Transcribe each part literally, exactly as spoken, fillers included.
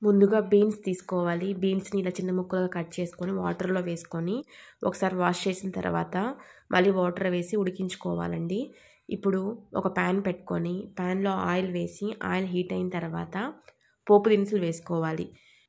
ముందుగా బీన్స్ తీసుకోవాలి. బీన్స్ని ఇలా చిన్న ముక్కలుగా కట్ చేసుకొని వాటర్లో వేసుకొని ఒకసారి వాష్ చేసిన తర్వాత మళ్ళీ వాటర్ వేసి ఉడికించుకోవాలండి. ఇప్పుడు ఒక ప్యాన్ పెట్టుకొని ప్యాన్లో ఆయిల్ వేసి ఆయిల్ హీట్ అయిన తర్వాత పోపు దినుసులు వేసుకోవాలి.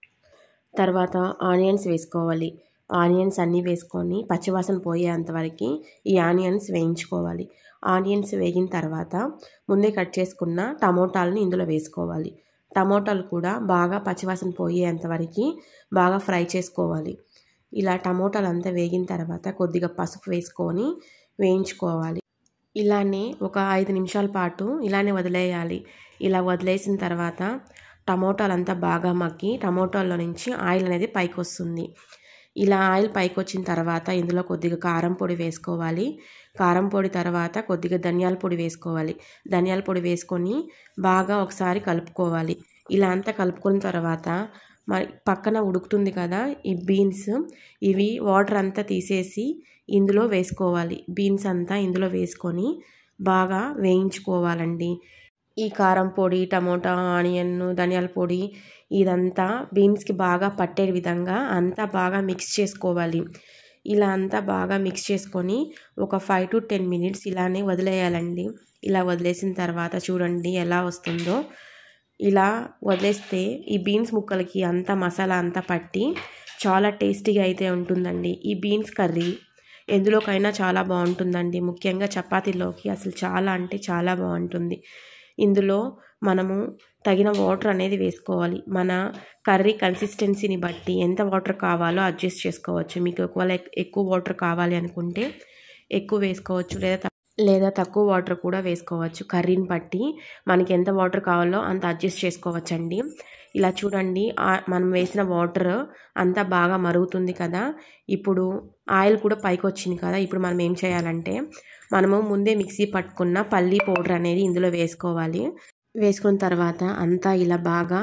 తర్వాత ఆనియన్స్ వేసుకోవాలి. ఆనియన్స్ అన్నీ వేసుకొని పచ్చివాసన పోయేంతవరకు ఈ ఆనియన్స్ వేయించుకోవాలి. ఆనియన్స్ వేగిన తర్వాత ముందే కట్ చేసుకున్న టమోటాలని ఇందులో వేసుకోవాలి. టమోటాలు కూడా బాగా పచ్చివాసన పోయేంతవరకు బాగా ఫ్రై చేసుకోవాలి. ఇలా టమోటాలు అంతా వేగిన తర్వాత కొద్దిగా పసుపు వేసుకొని వేయించుకోవాలి. ఇలానే ఒక ఐదు నిమిషాల పాటు ఇలానే వదిలేయాలి. ఇలా వదిలేసిన తర్వాత టమోటాలు అంతా బాగా మగ్గి టమోటాల్లో నుంచి ఆయిల్ అనేది పైకి వస్తుంది. ఇలా ఆయిల్ పైకి వచ్చిన తర్వాత ఇందులో కొద్దిగా కారం పొడి వేసుకోవాలి. కారం పొడి తర్వాత కొద్దిగా ధనియాల పొడి వేసుకోవాలి. ధనియాల పొడి వేసుకొని బాగా ఒకసారి కలుపుకోవాలి. ఇలా అంతా కలుపుకున్న తర్వాత మరి పక్కన ఉడుకుతుంది కదా ఈ బీన్స్, ఇవి వాటర్ అంతా తీసేసి ఇందులో వేసుకోవాలి. బీన్స్ అంతా ఇందులో వేసుకొని బాగా వేయించుకోవాలండి. ఈ కారం పొడి, టమోటా, ఆనియన్, ధనియాల పొడి ఇదంతా బీన్స్కి బాగా పట్టే విధంగా అంతా బాగా మిక్స్ చేసుకోవాలి. ఇలా అంతా బాగా మిక్స్ చేసుకొని ఒక ఫైవ్ టు టెన్ మినిట్స్ ఇలానే వదిలేయాలండి. ఇలా వదిలేసిన తర్వాత చూడండి ఎలా వస్తుందో. ఇలా వదిలేస్తే ఈ బీన్స్ ముక్కలకి అంతా మసాలా అంతా పట్టి చాలా టేస్టీగా అయితే ఉంటుందండి. ఈ బీన్స్ కర్రీ ఎందులోకైనా చాలా బాగుంటుందండి. ముఖ్యంగా చపాతీలోకి అసలు చాలా అంటే చాలా బాగుంటుంది. ఇందులో మనము తగిన వాటర్ అనేది వేసుకోవాలి. మన కర్రీ కన్సిస్టెన్సీని బట్టి ఎంత వాటర్ కావాలో అడ్జస్ట్ చేసుకోవచ్చు. మీకు ఒకవేళ ఎక్కువ వాటర్ కావాలి అనుకుంటే ఎక్కువ వేసుకోవచ్చు, లేదా లేదా తక్కువ వాటర్ కూడా వేసుకోవచ్చు. కర్రీని బట్టి మనకి ఎంత వాటర్ కావాలో అంత అడ్జస్ట్ చేసుకోవచ్చండి. ఇలా చూడండి మనం వేసిన వాటర్ అంతా బాగా మరుగుతుంది కదా. ఇప్పుడు ఆయిల్ కూడా పైకి వచ్చింది కదా. ఇప్పుడు మనం ఏం చేయాలంటే మనము ముందే మిక్సీ పట్టుకున్న పల్లీ పౌడర్ అనేది ఇందులో వేసుకోవాలి. వేసుకున్న తర్వాత అంతా ఇలా బాగా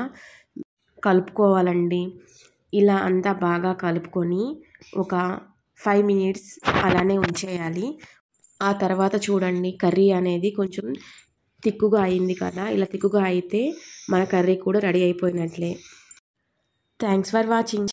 కలుపుకోవాలండి. ఇలా అంతా బాగా కలుపుకొని ఒక ఫైవ్ మినిట్స్ అలానే ఉంచేయాలి. ఆ తర్వాత చూడండి కర్రీ అనేది కొంచెం తిక్కుగా అయింది కదా. ఇలా తిక్కుగా అయితే మన కర్రీ కూడా రెడీ అయిపోయినట్లే. Thanks for watching.